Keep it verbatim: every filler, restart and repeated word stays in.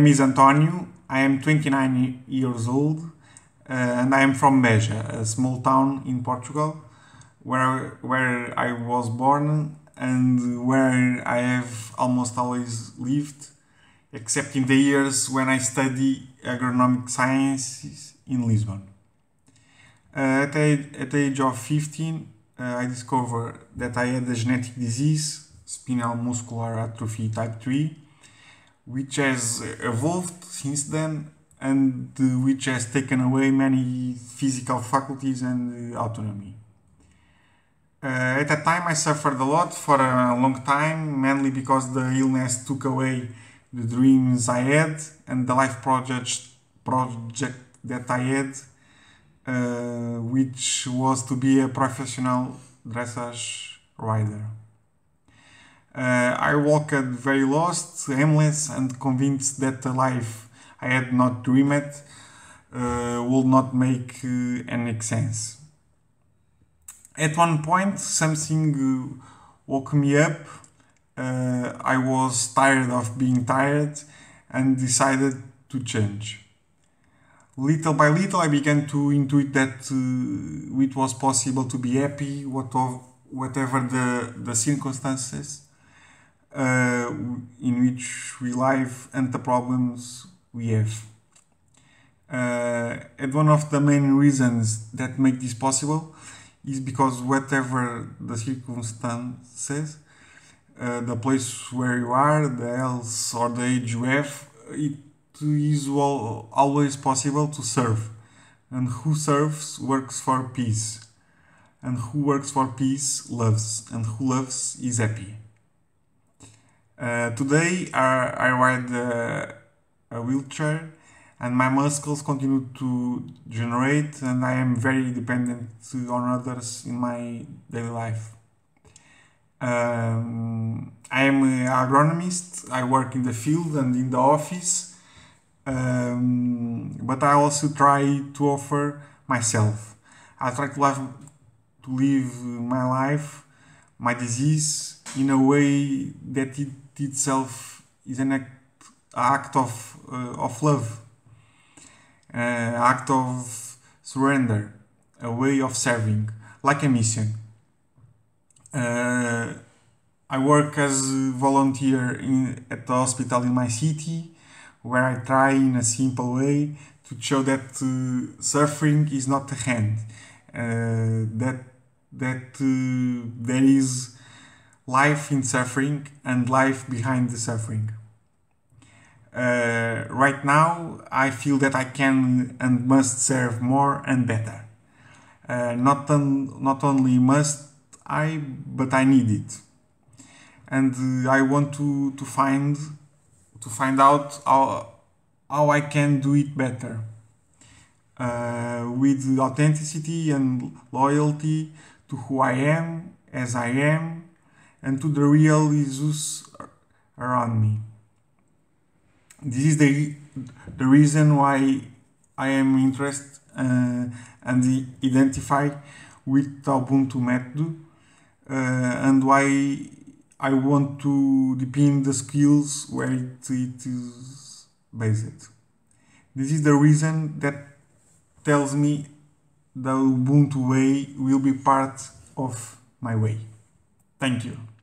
name is António. I am twenty-nine years old uh, and I am from Beja, a small town in Portugal, where where I was born and where I have almost always lived, except in the years when I study agronomic sciences in Lisbon. Uh, at, the, at the age of fifteen, uh, I discovered that I had a genetic disease, spinal muscular atrophy type three, which has evolved since then and uh, which has taken away many physical faculties and uh, autonomy. Uh, at that time I suffered a lot for a long time, mainly because the illness took away the dreams I had and the life project, project that I had, uh, which was to be a professional dressage rider. Uh, I walked very lost, aimless, and convinced that the life I had not dreamed uh, would not make uh, any sense. At one point, something uh, woke me up. Uh, I was tired of being tired and decided to change. Little by little, I began to intuit that uh, it was possible to be happy, whatever the, the circumstances Uh, in which we live and the problems we have. Uh, and one of the main reasons that make this possible is because whatever the circumstances, uh, the place where you are, the health or the age you have, it is all, always possible to serve. And who serves works for peace. And who works for peace loves. And who loves is happy. Uh, today I, I ride uh, a wheelchair and my muscles continue to generate and I am very dependent on others in my daily life. Um, I am an agronomist, I work in the field and in the office, um, but I also try to offer myself. I try to live, to live my life, my disease, in a way that it itself is an act, act of, uh, of love, an act of surrender, a way of serving, like a mission. Uh, I work as a volunteer in, at the hospital in my city, where I try in a simple way to show that uh, suffering is not the end, uh, that, that uh, there is life in suffering and life behind the suffering. Uh, right now, I feel that I can and must serve more and better. Uh, not, on, not only must I, but I need it. And uh, I want to, to find to find out how, how I can do it better. Uh, with authenticity and loyalty to who I am, as I am, and to the real Jesus around me. This is the, the reason why I am interested uh, and identify with the Ubuntu method uh, and why I want to deepen the skills where it, it is based. This is the reason that tells me the Ubuntu way will be part of my way. Thank you.